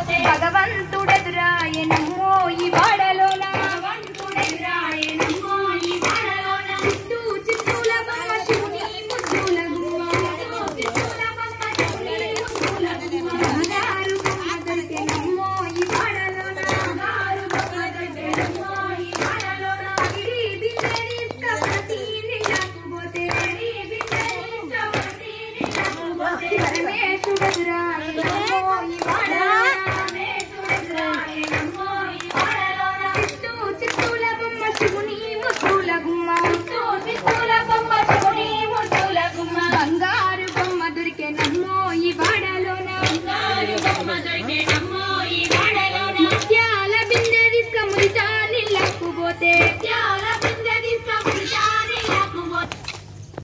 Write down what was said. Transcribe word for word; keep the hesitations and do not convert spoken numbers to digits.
భగవంతుడెదురాయనమ్మో ఈ వాడలోన చిత్తూ చిత్తూల బొమ్మ శివుని ముద్దుల గుమ్మ బంగారు బొమ్మ దొరికెనమ్మో ఈ వాడలోన ఇడి బిడ్డని ఇష్టపడి నిన్నకుపోతే పరమేశ్వరుడెదురాయనమ్మో ఈ వాడ